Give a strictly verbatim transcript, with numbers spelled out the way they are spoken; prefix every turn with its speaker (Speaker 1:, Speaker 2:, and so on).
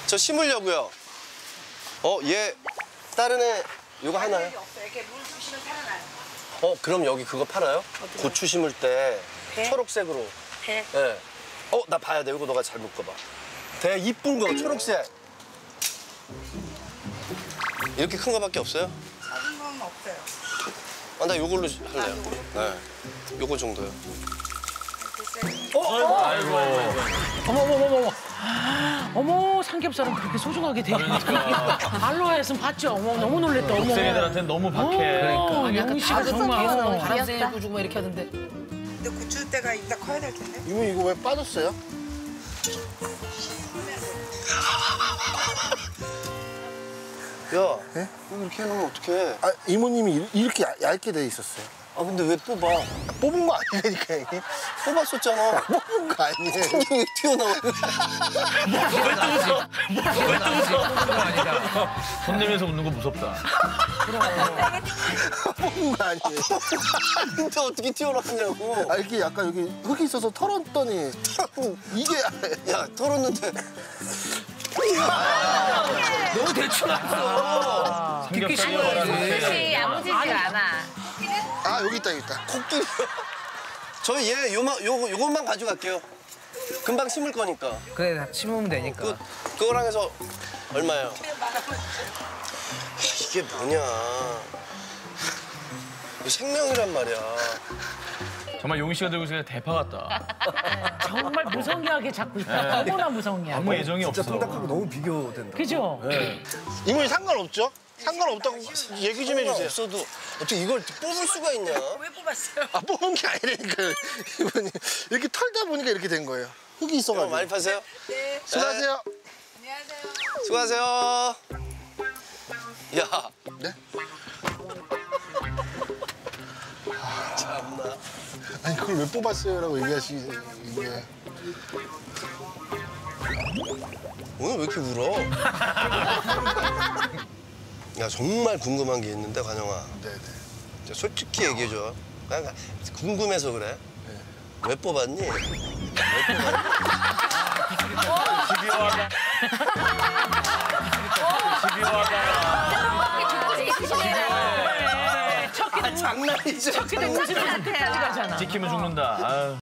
Speaker 1: 저 심으려고요. 어, 얘 다른 애 이거 하나요?
Speaker 2: 이렇게 물 주시면 살아나요.
Speaker 1: 어, 그럼 여기 그거 팔아요?
Speaker 2: 어디요?
Speaker 1: 고추 심을 때
Speaker 2: 배?
Speaker 1: 초록색으로.
Speaker 2: 배?
Speaker 1: 예. 네. 어, 나 봐야 돼. 이거 너가 잘 묶어봐. 대 이쁜 거 초록색. 이렇게 큰 거밖에 없어요?
Speaker 2: 작은 건 없어요.
Speaker 1: 아, 나 요걸로 할래요. 네. 요거 정도요.
Speaker 3: 어? 아이고.
Speaker 4: 어머, 어머, 어머, 어머. 어머, 삼겹살은 그렇게 소중하게 되게.
Speaker 3: 그러니까.
Speaker 4: 알로에서는 봤죠? 어머, 너무 놀랬다. 어머.
Speaker 3: 학생애들한테는 너무 박해.
Speaker 4: 그러니까.
Speaker 5: 아니,
Speaker 4: 영희 씨가
Speaker 5: 약간
Speaker 4: 정말
Speaker 5: 다급하게
Speaker 4: 어, 바람새
Speaker 5: 귀엽다.
Speaker 4: 해주고 막 이렇게 하던데.
Speaker 2: 근데 고추 때가 이따 커야 될 텐데.
Speaker 6: 이모 이거 왜 빠졌어요?
Speaker 1: 야,
Speaker 6: 예?
Speaker 1: 왜 이렇게 해놓으면 어떡해?
Speaker 6: 아 이모님이 이- 이렇게 얇- 얇게 돼 있었어요.
Speaker 1: 아, 근데 왜 뽑아?
Speaker 6: 뽑은 거 아니라니까 이게.
Speaker 1: 뽑았었잖아.
Speaker 6: 뽑은 거 아니에요.
Speaker 1: 왜 튀어나와?
Speaker 3: 손 내면서 웃는 거 무섭다.
Speaker 6: 뽑은 거 아니에요.
Speaker 1: 근데 어떻게 튀어나왔냐고.
Speaker 6: 아 이렇게 약간 여기 흙이 있어서 털었더니 이게
Speaker 1: 야, 털었는데.
Speaker 4: 너무 대충 왔어. 깊게 심어야지.
Speaker 5: 혹시 야무지지가 않아.
Speaker 6: 아 여기 있다 여기 있다.
Speaker 1: 코끼리. 저희 얘 요만 요거 요것만 가져갈게요. 금방 심을 거니까.
Speaker 7: 그래, 다 심으면 되니까.
Speaker 1: 그 그거랑 해서 얼마예요? 이게 뭐냐? 이거 생명이란 말이야.
Speaker 3: 정말 용희 씨가 들고 있으니까 대파 같다.
Speaker 4: 정말 무성의하게 잡고 있다. 너무나 무성의하고.
Speaker 3: 아무 애정이 없어.
Speaker 6: 너무 비교된다.
Speaker 4: 그죠?
Speaker 6: 이모님 상관없죠? 상관없다고 얘기 좀 해주세요.
Speaker 1: 없어도 어떻게 이걸 뽑을 수가 있냐?
Speaker 2: 왜 뽑았어요?
Speaker 6: 아 뽑은 게 아니라니까요. 이모님 이렇게 털다 보니까 이렇게 된 거예요. 흙이
Speaker 1: 형
Speaker 6: 있어가지고.
Speaker 1: 많이 파세요?
Speaker 2: 네.
Speaker 6: 수고하세요.
Speaker 2: 안녕하세요.
Speaker 1: 수고하세요. 야,
Speaker 6: 네?
Speaker 1: 참나.
Speaker 6: 아니 그걸 왜 뽑았어요라고 얘기하시기 이게.
Speaker 1: 오늘 왜 이렇게 울어? 야, 정말 궁금한 게 있는데, 관영아.
Speaker 6: 네네.
Speaker 1: 진짜 솔직히 얘기해줘. 그냥 궁금해서 그래. 왜 뽑았니? 왜 뽑았니?
Speaker 3: 집요하다. 집요하다.
Speaker 4: 첫 끼는
Speaker 1: 장난이죠.
Speaker 4: 첫 끼는 음식을 끝까지 가잖아.
Speaker 3: 지키면 죽는다. 아유.